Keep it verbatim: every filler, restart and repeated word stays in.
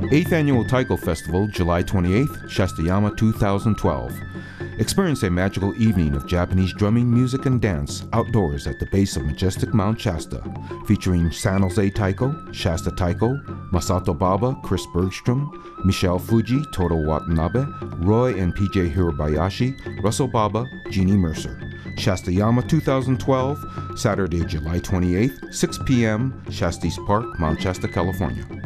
eighth Annual Taiko Festival, July twenty-eighth, ShastaYama two thousand twelve. Experience a magical evening of Japanese drumming, music, and dance outdoors at the base of majestic Mount Shasta, featuring San Jose Taiko, Shasta Taiko, Masato Baba, Chris Bergstrom, Michelle Fuji, Toto Watanabe, Roy and P J Hirabayashi, Russell Baba, Jeannie Mercer. ShastaYama two thousand twelve, Saturday, July twenty-eighth, six p m, Shasta East Park, Mount Shasta, California.